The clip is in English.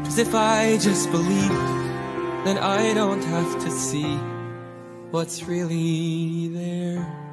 'Cause if I just believe, then I don't have to see what's really there.